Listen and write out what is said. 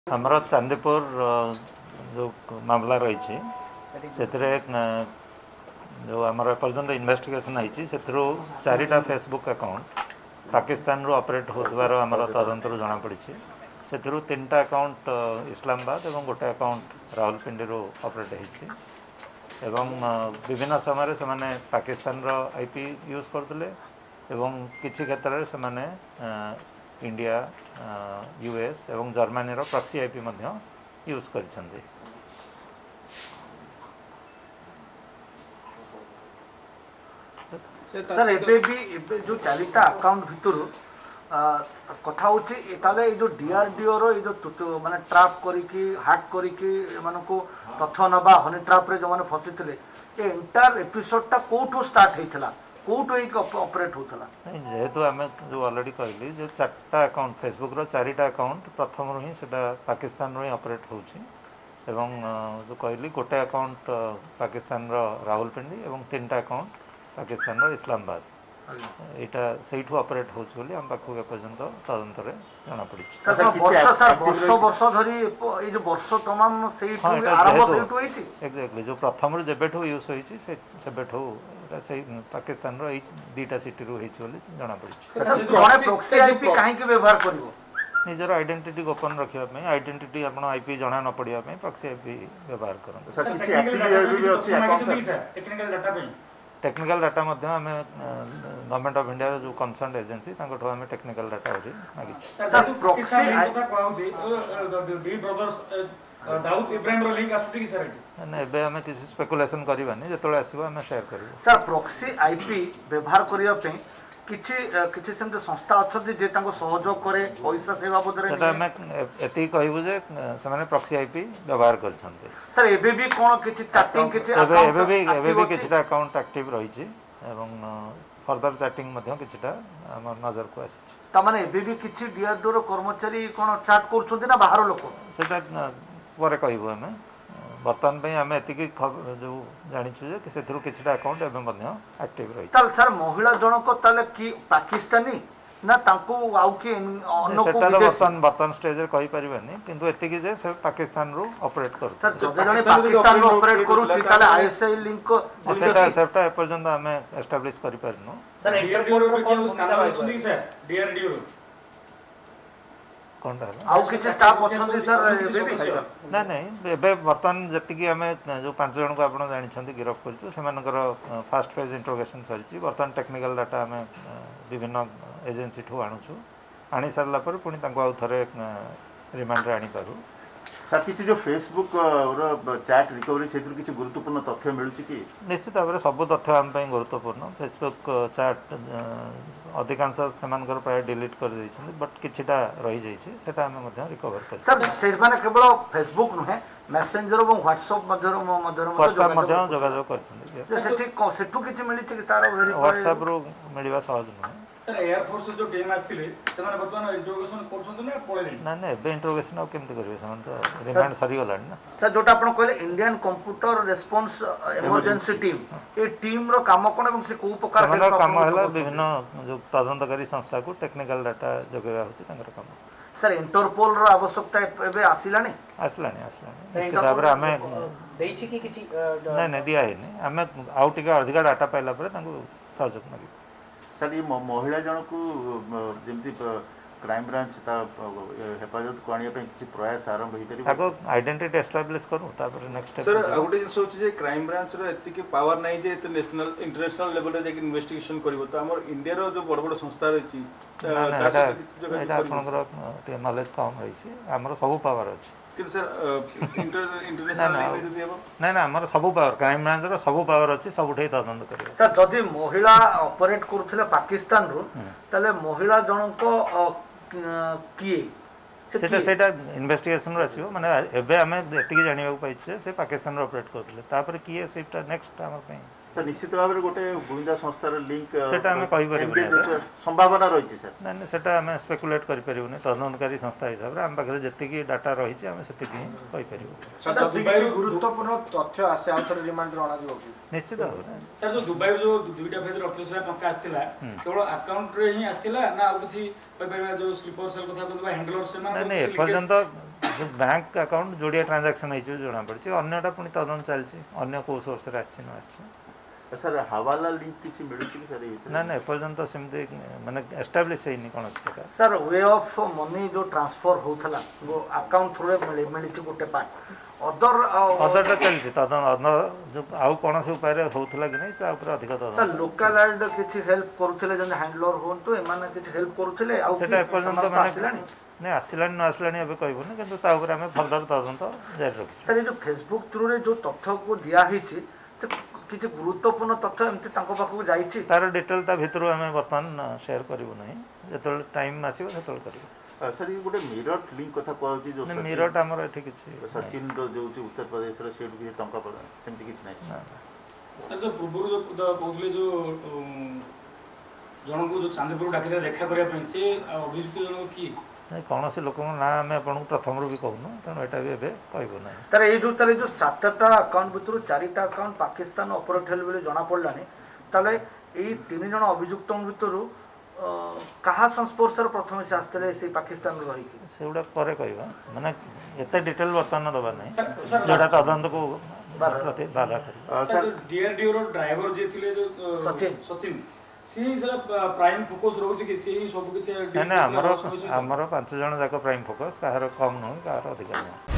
हमारा चांदीपुर जो मामला रही से जो आमर एपर्यंत इन्वेस्टिगेशन होती से चारिटा फेसबुक अकाउंट पाकिस्तान रू ऑपरेट होतबार आमर तदंत जनापड़ी से 3टा अकाउंट इस्लामाबाद और गोटे अकाउंट रावलपिंडी रू ऑपरेट होती विभिन्न समय से माने पाकिस्तान रो आईपी यूज करते किसी क्षेत्र से इंडिया यूएस एवं जर्मनी रो प्रॉक्सी आईपी यूज करछन्ते। सर एबे जो चारिटा अकाउंट भितर कथा होची ताले जो डीआरडीओ रो जो माने ट्रैप करिकी हैक करिकी मानको तथ्य नबा हनी ट्रैप रे जो माने फसितले ए एंटायर एपिसोड टा कोठो स्टार्ट हेतला कोठो एक ऑपरेट होतला जेहेतु आमे जो ऑलरेडी कहली जो चारटा अकाउंट फेसबुक रो चारिटा अकाउंट प्रथम रो ही सेटा पाकिस्तान रो ही ऑपरेट होची एवं जो कहली गोटे अकाउंट पाकिस्तान रो रावलपिंडी एवं 3टा अकाउंट पाकिस्तान रो इस्लामाबाद एटा सेठू ऑपरेट होच बोली हम पाखु के पर्यंत तदंत रे जाना पड़ी वर्ष धरी ए जो वर्ष तमाम सेठू आरंभ सेठू होईची एग्जैक्टली जो प्रथम रो जेबेठू यूज होईची से सेबेठू से पाकिस्तान रो 2टा सिटी रू होईची बोली जाना पड़ी कोने प्रॉक्सी आईपी काहे के व्यवहार करबो निजर आइडेंटिटी गोपन रखिया पे आइडेंटिटी आपण आईपी जाना न पड़िया पे प्रॉक्सी आईपी व्यवहार करन सर किछि एक्टिविटी भी अछि अकाउंट टेक्निकल डाटा पे टेक्निकल डाटा मध्य आमे गवर्नमेंट ऑफ इंडिया जो कंसर्न एजेंसी तांको ठो आमे टेक्निकल डाटा होरी मागी सर प्रॉक्सी आईपी कोआ होची डी ब्रदर्स दाऊद इब्राहिम रो लिंक आसुची कि सर ने एबे आमे किसी स्पेकुलेशन करबानी जेतोले आसीबो आमे शेयर करबो सर प्रॉक्सी आईपी व्यवहार करिया पे किछि सेमते संस्था अछि जे तांको सहयोग करे पैसा सेवा बदरे सेटा आमे एति कहबो जे समाने प्रॉक्सी आईपी व्यवहार करछन्ते सर एबे भी कोन किछि चैटिंग किछि एबे भी किछिटा अकाउंट एक्टिव रही छि एवं फर्दर चैटिंग मध्य किछिटा हमर नजर को आछि त माने एबे भी किछि डीआरडीओ रो कर्मचारी कोन चैट करछन्ते ना बाहर लोक सेटा परे कहबो हमें बर्तमान पे आम एति जो जानिछु जे से किछिटा अकाउंट एवं मध्य एक्टिव रही ताल सर महिला जनक ताले की पाकिस्तानी ना तांको आउ के अन्न को बर्तमान स्टेज रे कहि परिबानी किंतु एति कि जे से पाकिस्तान रो ऑपरेट करू सर जदे जने पाकिस्तान रो ऑपरेट करू छि ताले आईएसआई लिंक सेटा पर्यंत आमे एस्टैब्लिश करि परनु सर डीआरडीओ रो भी केउ स्कैनर अछि सर डीआरडीओ रो आउ किछि स्टाफ अछन्ती सर ना नहीं एबे बर्तमान जति कि हमें जो 5 जन को आपण जानि छथि गिरफ करछु सेमानकर फर्स्ट फेज इंट्रोगेशन सरिछि बर्तमान टेक्निकल डाटा हमें विभिन्न एजेंसी ठो आणुछु आनी सरला पर पुनी तांको आउ थरे रिमांड रे आनी पारू सर किछि जो फेसबुक रो चैट रिकवरी क्षेत्र किछि गुरुत्वपूर्ण तथ्य मिलुछि कि निश्चित भाव सब तथ्य हम पई गुरुत्वपूर्ण फेसबुक चैट अधिकांश सेमानकर प्राय डिलीट कर दै छथि बट किछिटा रहि जाय छै सेटा हम मध्य रिकवर कर सर से माने केवल फेसबुक नुहे मैसेंजर और व्हाट्सएप व्हाट्सएप मध्य जोगाजोग कर छथि सेठू किछि मिलि छै तार व्हाट्सएप रो मिलिबा सहज नुहे सर एयर फोर्स जो टीम आस्तिले सेमाने वर्तमान इंट्रोगेशन करछन ना पळेले ना ना बे इंट्रोगेशन आ केमते करबे समान तो रिमांड सरी गलान ना सर जोटा आपण कहले Indian computer response emergency team ए टीम रो काम कोन एवं से को प्रकार के काम हला विभिन्न जो तदंतकारी संस्था को टेक्निकल डाटा जगेबा होची तांकर काम सर इंटरपोल रो आवश्यकता एबे आसिलानी निश्चित भाव हमें देछि कि किछि नै नै दिया है नै हमें आउ टिका अधिक डाटा पाइला पर तांको सहयोग मागी सर ये महिला जन को जेमती क्राइम ब्रांच ता हेफाजत को आनिया पे किछि प्रयास आरंभ होई करी आगो आइडेंटिटी एस्टैब्लिश करू तापर नेक्स्ट स्टेप सर आउटे सोच जे क्राइम ब्रांच रो एति के पावर नै जे त नेशनल इंटरनेशनल लेवल रे जे इन्वेस्टिगेशन करबो त हमर इंडिया रो जो बड़ बड़ संस्था रही एटा आपनकर नॉलेज कम रही छी हमर सब पावर अछि कि सर इंटरनेशनल लैंग्वेज दियबो ना ना हमर सब पावर क्राइम ब्रांच रो सब पावर अछि सब उठै तदंत करियो सर जदी महिला ऑपरेट करथिले पाकिस्तान रो तले महिला जनको किए सेटा इन्वेस्टिगेशन रो आसीबो माने एबे हमें एतिकी जानिबा पाइछे से पाकिस्तान रो ऑपरेट करथिले तापर किए सेटा नेक्स्ट हमर पई सर निश्चित भाव में गोटे गुइंदा संस्थार लिंक सेटा हमें कहि परिबो संभावना रही सर ना ना सेटा हमें स्पेकुलेट करि परिबो तदंतकारी संस्था हिसाब रे हम पाखरे जतिकी डाटा रही छै हमें सेतिकी कहि परिबो सर दुबई गुरुत्वपूर्ण तथ्य आसे आउथर रिमांड रो आना जो निश्चित भाव सर जो दुबई जो दुईटा फेज 38,000 टका आस्तिला केवल अकाउंट रे ही आस्तिला ना आ किछि कहि परिबा जो स्लीपर सेल कथा कहबा हैंडलर से ना नहीं पर्यंत बैंक अकाउंट जोड़िया ट्रांजैक्शन होती जना पड़ी अन्यटा पुणी तदन चलती अन्य कौ सोर्स आसी सर हवाला लिंक किसी मिलूँ कि सर ना ना एपर्यंत सेमती माने एस्टाब्लिश होनी कौन प्रकार सर वे ऑफ मनी जो ट्रांसफर होता वो अकाउंट थ्रू मिली गोटे पार्ट अदरटा चलती तदन अदर जो आउ कौन से उपाय होता कि नहीं अधिक सर तदन लोकल एड किसी हेल्प करुले जन हैंडलर हूँ एमाने किसी हेल्प करुले सेटा एपर्यंत माने नहीं आसला न आसला एवं कहबूनी कि आम फर्दर तदंत जारी रखी सर ये जो फेसबुक थ्रू रे जो तथ्य को दिखाई किसी गुरुत्वपूर्ण तथ्य एमती पाखक जाइए तार डिटेल ता भितर आम बर्तमान शेयर करूँ ना जो टाइम आसो से कर सर ये गोटे मिरट लिंक कथा कहूँ जो मिरट आमर ये किसी सचिन जो उत्तर प्रदेश से टंका प्रदान सेमती किसी ना सर जो पूर्व जो कहते जो जन को जो चांदीपुर डाक देखा करने से अभियुक्त जन किए नहीं कौन से लोक ना आम आप प्रथम भी कहूँ तेणु यहाँ भी कहबू ना तार ये जो 7टा अकाउंट भर 4टा अकाउंट पाकिस्तान ऑपरेट हेल बेले जना पड़लानी ताले यही 3 जन अभियुक्त भर कहा संस्पर्श प्रथम से आसते से पाकिस्तान रही से गुड़ा पर कहवा माने एत डिटेल बर्तमान दबा ना जोटा तदंत को बाधा कर डीआरडीओ रो ड्राइवर जे थिले जो सचिन सी प्राइम फोकस रोज कि सी सब किछ ना हमर 5 जन जाक प्राइम फोकस कहार कम नुह कहार अधिक नुह